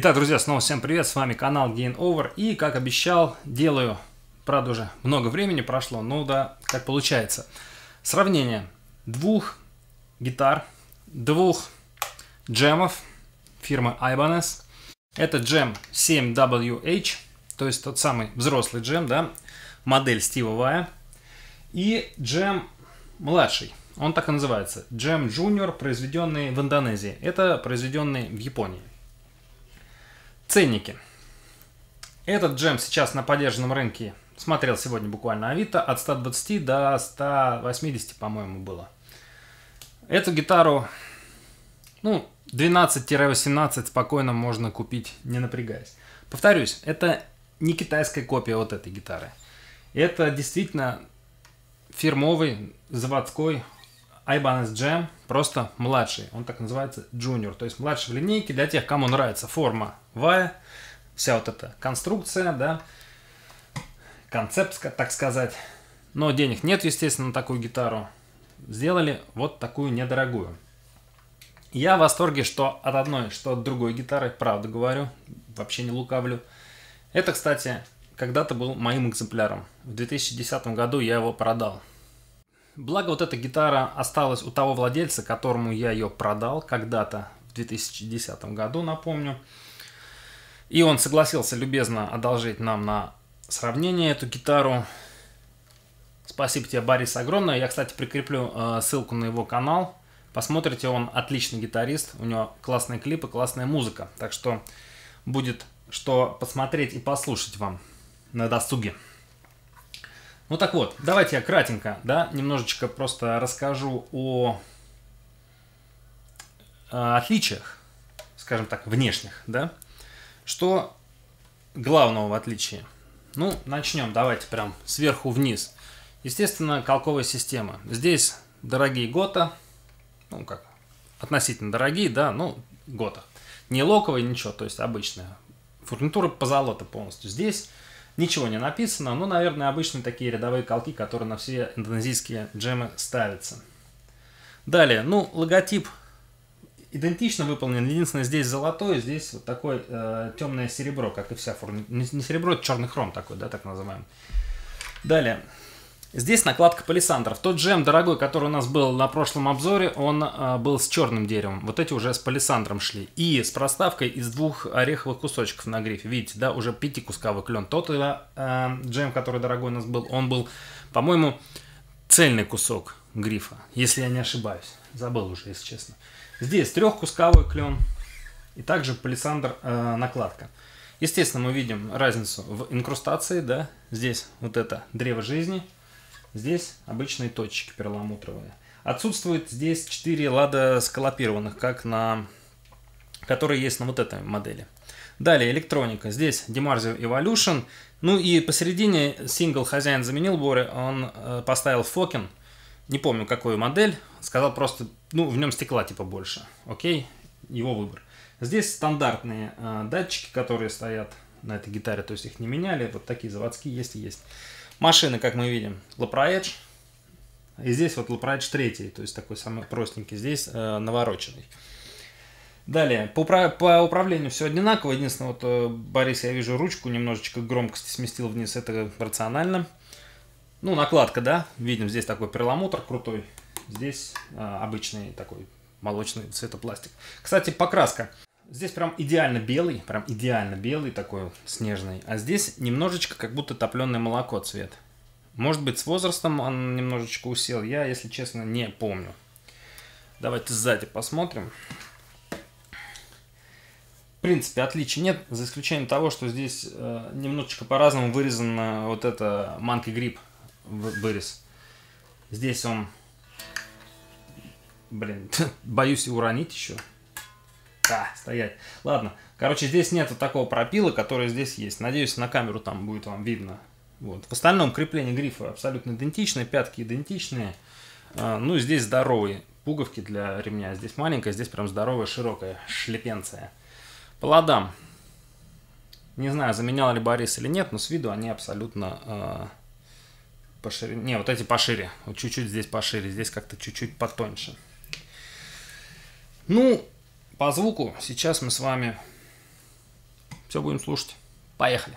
Итак, друзья, снова всем привет, с вами канал Gain Over. И, как обещал, делаю, правда, уже много времени прошло, ну да, как получается. Сравнение двух гитар, двух джемов фирмы Ibanez. Это джем 7WH, то есть тот самый взрослый джем, да, модель Стива Вая. И джем младший, он так и называется, джем Junior, произведенный в Индонезии. Это произведенный в Японии. Ценники. Этот джем сейчас на подержанном рынке, смотрел сегодня буквально Авито, от 120 до 180, по-моему, было. Эту гитару, ну, 12-18 спокойно можно купить, не напрягаясь. Повторюсь, это не китайская копия вот этой гитары. Это действительно фирмовый, заводской Ibanez Jam, просто младший. Он так называется Junior, то есть младший в линейке для тех, кому нравится форма Вая, вся вот эта конструкция, да, концепт, так сказать. Но денег нет, естественно, на такую гитару. Сделали вот такую недорогую. Я в восторге, что от одной, что от другой гитары, правда говорю, вообще не лукавлю. Это, кстати, когда-то был моим экземпляром. В 2010 году я его продал. Благо, вот эта гитара осталась у того владельца, которому я ее продал когда-то в 2010 году, напомню. И он согласился любезно одолжить нам на сравнение эту гитару. Спасибо тебе, Борис, огромное. Я, кстати, прикреплю ссылку на его канал. Посмотрите, он отличный гитарист. У него классные клипы, классная музыка. Так что будет что посмотреть и послушать вам на досуге. Ну так вот, давайте я кратенько, да, немножечко просто расскажу о отличиях, скажем так, внешних, да. Что главного в отличии? Ну, начнем, давайте прям сверху вниз. Естественно, колковая система. Здесь дорогие Гота, ну как, относительно дорогие, да, ну, Гота. Не локовые, ничего, то есть обычная. Фурнитура позолота полностью. Здесь ничего не написано, ну, наверное, обычные такие рядовые колки, которые на все индонезийские джемы ставятся. Далее, ну, логотип идентично выполнен, единственное, здесь золотой, здесь вот такое темное серебро, как и вся фурнитура. Не серебро, это черный хром такой, да, так называемый. Далее, здесь накладка палисандров. Тот джем дорогой, который у нас был на прошлом обзоре, он был с черным деревом. Вот эти уже с палисандром шли. И с проставкой из двух ореховых кусочков на грифе. Видите, да, уже 5-кусковый клен. Тот джем, который дорогой у нас был, он был, по-моему, цельный кусок грифа, если я не ошибаюсь. Забыл уже, если честно. Здесь 3-кусковой клен и также палисандр накладка. Естественно, мы видим разницу в инкрустации, да. Здесь вот это древо жизни. Здесь обычные точки перламутровые. Отсутствует здесь 4 лада скалопированных, как на, которые есть на вот этой модели. Далее электроника. Здесь Dimarzio Evolution. Ну и посередине сингл хозяин заменил Бори. Он поставил Fokin. Не помню, какую модель. Сказал просто, ну, в нем стекла типа больше. Окей, его выбор. Здесь стандартные датчики, которые стоят на этой гитаре. То есть их не меняли. Вот такие заводские есть и есть. Машины, как мы видим, Leproedge. И здесь вот Leproedge 3, то есть такой самый простенький. Здесь навороченный. Далее, по управлению все одинаково. Единственное, вот Борис, я вижу, ручку немножечко громкости сместил вниз. Это рационально. Ну, накладка, да. Видим, здесь такой перламутр крутой. Здесь обычный такой молочный цветопластик. Кстати, покраска. Здесь прям идеально белый такой снежный. А здесь немножечко как будто топленое молоко цвет. Может быть, с возрастом он немножечко усел. Я, если честно, не помню. Давайте сзади посмотрим. В принципе, отличий нет, за исключением того, что здесь немножечко по-разному вырезан вот это Monkey Grip вырез. Здесь он, блин, боюсь уронить еще. Стоять. Ладно. Короче, здесь нет такого пропила, который здесь есть. Надеюсь, на камеру там будет вам видно. Вот. В остальном крепление грифа абсолютно идентичное, пятки идентичные. Ну, здесь здоровые пуговки для ремня. Здесь маленькая, здесь прям здоровая, широкая шлепенция. По ладам. Не знаю, заменял ли Борис или нет, но с виду они абсолютно пошире. Не, вот эти пошире. Вот чуть-чуть здесь пошире, здесь как-то чуть-чуть потоньше. Ну, по звуку сейчас мы с вами Все будем слушать. Поехали.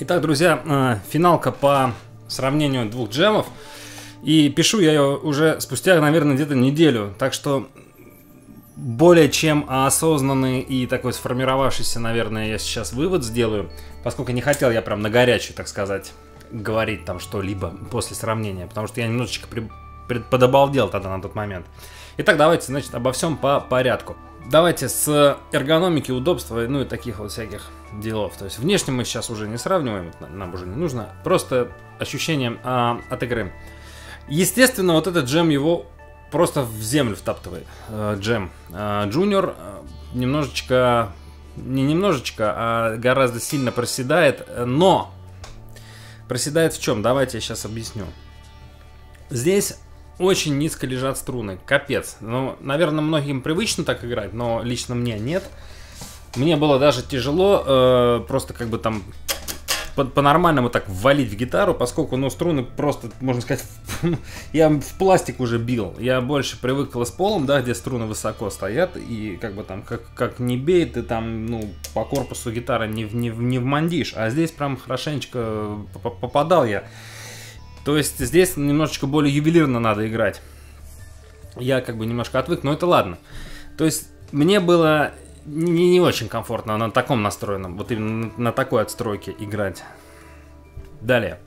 Итак, друзья, финалка по сравнению двух джемов. И пишу я ее уже спустя, наверное, где-то неделю. Так что более чем осознанный и такой сформировавшийся, наверное, я сейчас вывод сделаю. Поскольку не хотел я прям на горячую, так сказать, говорить там что-либо после сравнения. Потому что я немножечко подобалдел тогда на тот момент. Итак, давайте, значит, обо всем по порядку. Давайте с эргономики, удобства, ну и таких вот всяких делов. То есть внешне мы сейчас уже не сравниваем, нам уже не нужно. Просто ощущение от игры. Естественно, вот этот джем его просто в землю втаптывает. Джем Junior немножечко, не немножечко, а гораздо сильно проседает. Но проседает в чем? Давайте я сейчас объясню. Здесь очень низко лежат струны. Капец. Ну, наверное, многим привычно так играть, но лично мне нет. Мне было даже тяжело просто как бы там по-нормальному так ввалить в гитару, поскольку, ну, струны просто, можно сказать, я в пластик уже бил. Я больше привык к лес-полам, да, где струны высоко стоят, и как бы там, как не бей, ты там, ну, по корпусу гитары не вмандишь. А здесь прям хорошенечко попадал я. То есть здесь немножечко более ювелирно надо играть. Я как бы немножко отвык, но это ладно. То есть мне было не очень комфортно на таком настроенном, вот именно на такой отстройке играть. Далее.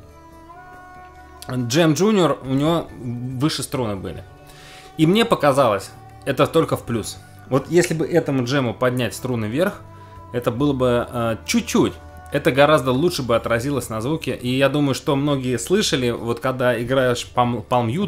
Джем Junior, у него выше струны были. И мне показалось, это только в плюс. Вот если бы этому джему поднять струны вверх, это было бы чуть-чуть. Это гораздо лучше бы отразилось на звуке. И я думаю, что многие слышали, вот когда играешь Palm Mute,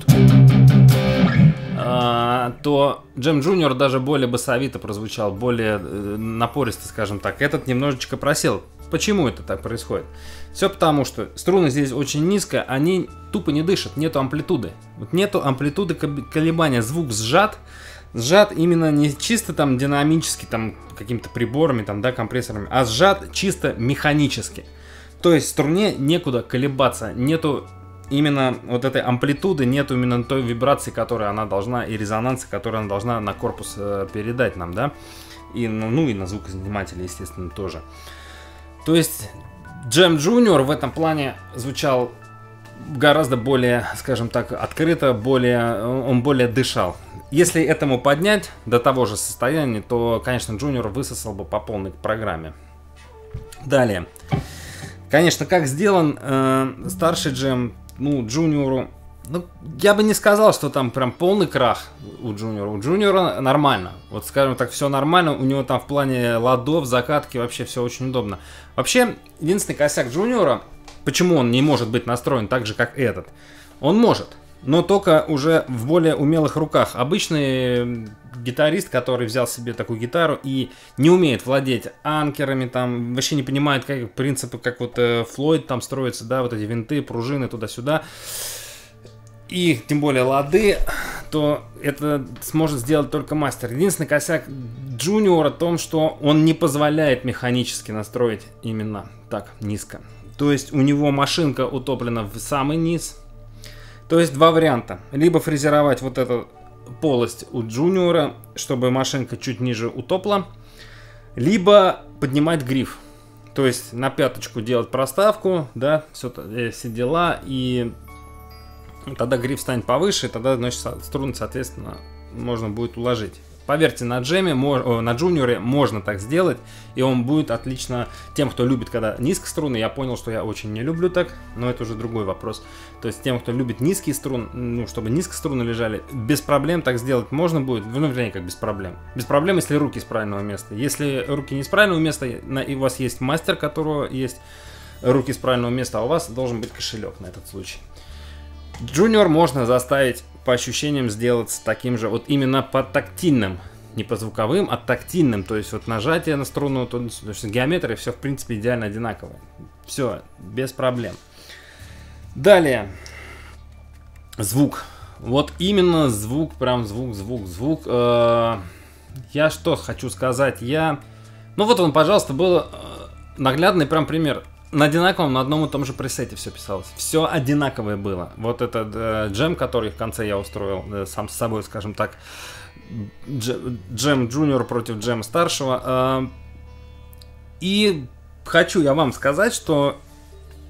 то Джем Junior даже более басовито прозвучал, более напористо, скажем так. Этот немножечко просел. Почему это так происходит? Все потому, что струны здесь очень низко, они тупо не дышат, нету амплитуды. Вот нету амплитуды колебания, звук сжат. Сжат именно не чисто там динамически, там какими-то приборами, там, да, компрессорами, а сжат чисто механически. То есть струне некуда колебаться, нету именно вот этой амплитуды, нету именно той вибрации, которую она должна, и резонанса, которую она должна на корпус передать нам, да, и, ну и на звукозанимателя, естественно, тоже. То есть Джем Junior в этом плане звучал гораздо более, скажем так, открыто, он более дышал. Если этому поднять до того же состояния, то, конечно, Junior высосал бы по полной программе. Далее. Конечно, как сделан старший джем, ну, Junior, ну, я бы не сказал, что там прям полный крах у Junior. У Junior нормально. Вот, скажем так, все нормально. У него там в плане ладов, закатки вообще все очень удобно. Вообще, единственный косяк Junior, почему он не может быть настроен так же, как этот? Он может, но только уже в более умелых руках. Обычный гитарист, который взял себе такую гитару и не умеет владеть анкерами, там вообще не понимает, как принципы, как вот Флойд там строится, да, вот эти винты, пружины туда-сюда, и тем более лады, то это сможет сделать только мастер. Единственный косяк Junior в том, что он не позволяет механически настроить именно так низко. То есть у него машинка утоплена в самый низ. То есть два варианта. Либо фрезеровать вот эту полость у Junior, чтобы машинка чуть ниже утопла. Либо поднимать гриф. То есть на пяточку делать проставку, да, все дела. И тогда гриф станет повыше, и тогда, значит, струны, соответственно, можно будет уложить. Поверьте, на джеме, на Junior можно так сделать, и он будет отлично тем, кто любит, когда низкие струны. Я понял, что я очень не люблю так, но это уже другой вопрос. То есть тем, кто любит низкие струны, ну, чтобы низкие струны лежали, без проблем так сделать можно будет. Ну, вернее, как без проблем. Без проблем, если руки с правильного места. Если руки не с правильного места, и у вас есть мастер, у которого есть руки с правильного места, а у вас должен быть кошелек на этот случай. Junior можно заставить по ощущениям сделать таким же, вот именно по тактильным, не по звуковым, а тактильным, то есть вот нажатие на струну, то есть геометрия, все в принципе идеально одинаковое. Все, без проблем. Далее, звук. Вот именно звук, прям звук. Я что хочу сказать, ну вот он, пожалуйста, был наглядный прям пример. На одинаковом, на одном и том же пресете все писалось. Все одинаковое было. Вот этот джем, который в конце я устроил сам с собой, скажем так. Джем Junior против джем старшего. И хочу я вам сказать, что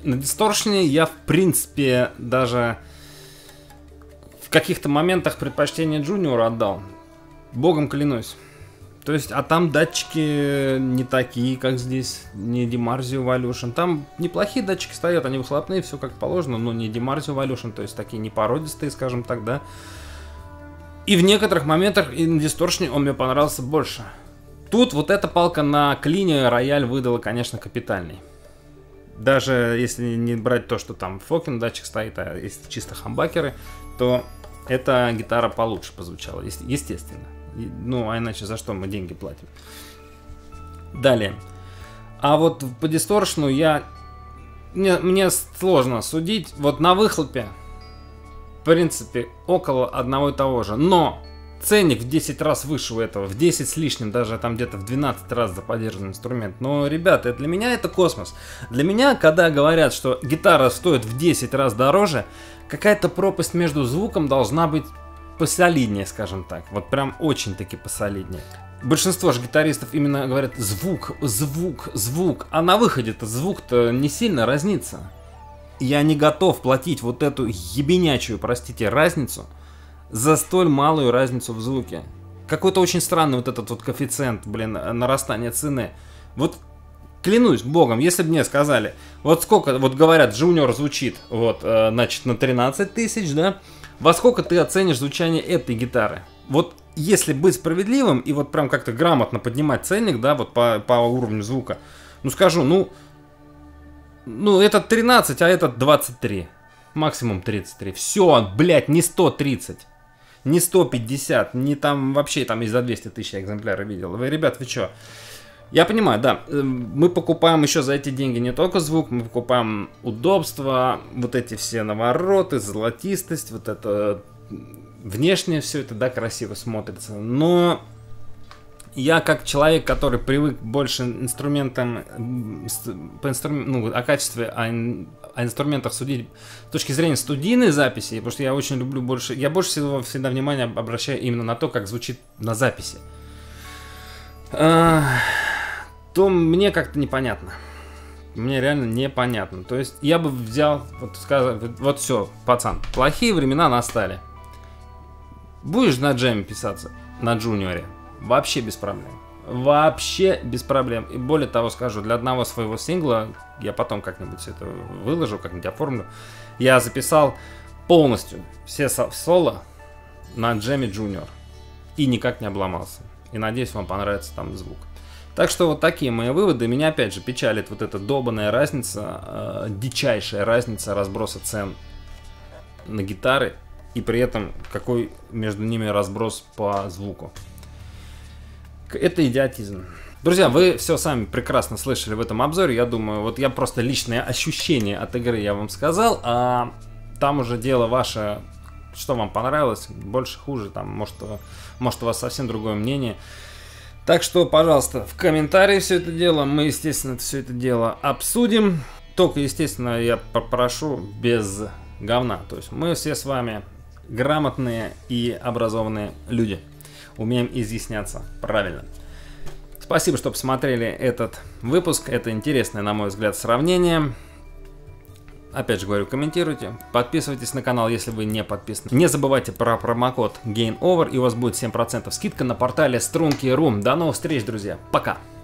На дисторшене я, в принципе, даже в каких-то моментах предпочтение Junior отдал. Богом клянусь. То есть, а там датчики не такие, как здесь, не Dimarzio Evolution. Там неплохие датчики стоят, они выхлопные, все как положено, но не Dimarzio Evolution, то есть такие непородистые, скажем так, да. И в некоторых моментах и на дисторшене он мне понравился больше. Тут вот эта палка на клине рояль выдала, конечно, капитальный. Даже если не брать то, что там Фокин датчик стоит, а если чисто хамбакеры, то эта гитара получше позвучала, естественно. Ну, а иначе за что мы деньги платим? Далее. А вот по дисторшену мне сложно судить. Вот на выхлопе, в принципе, около одного и того же. Но ценник в 10 раз выше у этого, в 10 с лишним, даже там где-то в 12 раз за поддержанный инструмент. Но, ребята, для меня это космос. Для меня, когда говорят, что гитара стоит в 10 раз дороже, какая-то пропасть между звуком должна быть посолиднее, скажем так. Вот прям очень-таки посолиднее. Большинство же гитаристов именно говорят звук, звук, звук. А на выходе-то звук-то не сильно разнится. Я не готов платить вот эту ебенячую, простите, разницу за столь малую разницу в звуке. Какой-то очень странный вот этот вот коэффициент, блин, нарастания цены. Вот клянусь богом, если бы мне сказали, вот сколько, вот говорят, Junior звучит, вот, значит, на 13 тысяч, да, во сколько ты оценишь звучание этой гитары? Вот если быть справедливым и вот прям как-то грамотно поднимать ценник, да, вот по уровню звука, ну скажу, ну этот 13, а этот 23, максимум 33. Все, блядь, не 130, не 150, не там вообще там и за 200 тысяч экземпляров видел. Вы, ребят, вы чё? Я понимаю, да, мы покупаем еще за эти деньги не только звук, мы покупаем удобство, вот эти все навороты, золотистость, вот это внешне все это, да, красиво смотрится. Но я как человек, который привык больше инструментам, ну, о качестве, о инструментах судить с точки зрения студийной записи, потому что я очень люблю больше, я больше всего всегда внимание обращаю именно на то, как звучит на записи. То мне как-то непонятно. Мне реально непонятно. То есть я бы взял, вот сказал, вот все, пацан, плохие времена настали. Будешь на джеме писаться, на Junior, вообще без проблем. Вообще без проблем. И более того скажу, для одного своего сингла, я потом как-нибудь все это выложу, как-нибудь оформлю, я записал полностью все соло на джеме Junior. И никак не обломался. И надеюсь, вам понравится там звук. Так что вот такие мои выводы. Меня опять же печалит вот эта долбанная разница, дичайшая разница разброса цен на гитары. И при этом какой между ними разброс по звуку. Это идиотизм. Друзья, вы все сами прекрасно слышали в этом обзоре. Я думаю, вот я просто личное ощущение от игры я вам сказал. А там уже дело ваше, что вам понравилось, больше, хуже. Там, может у вас совсем другое мнение. Так что, пожалуйста, в комментарии все это дело. Мы, естественно, все это дело обсудим. Только, естественно, я попрошу без говна. То есть мы все с вами грамотные и образованные люди. Умеем изъясняться правильно. Спасибо, что посмотрели этот выпуск. Это интересное, на мой взгляд, сравнение. Опять же говорю, комментируйте, подписывайтесь на канал, если вы не подписаны. Не забывайте про промокод GameOver, и у вас будет 7% скидка на портале Strunky.ru. До новых встреч, друзья. Пока!